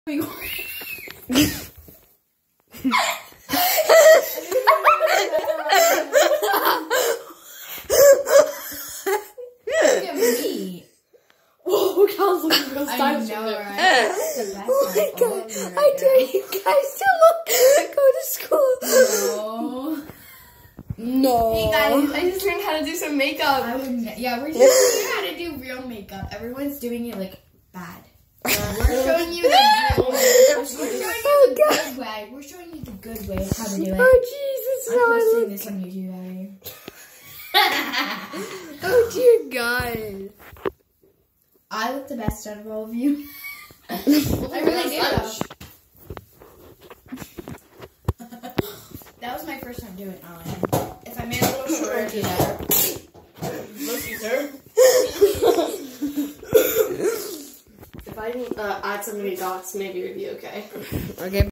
Whoa, Cal's looking real stylish. I know, right? Oh my god, I dare you guys to go to school. No. Hey guys, I just learned how to do some makeup. Yeah, we're just learning how to do real makeup. Everyone's doing it like bad. We're showing you the real way. We're showing you the good way. We're showing you the good way of how to do it. Oh Jesus, I'm posting this on YouTube, Ellie. Oh dear God. I look the best out of all of you. I really do. That was my first time doing it, Alan. If I made a little shorter, do that. Lucky, sir. If I add so many dots, maybe it would be okay. Okay.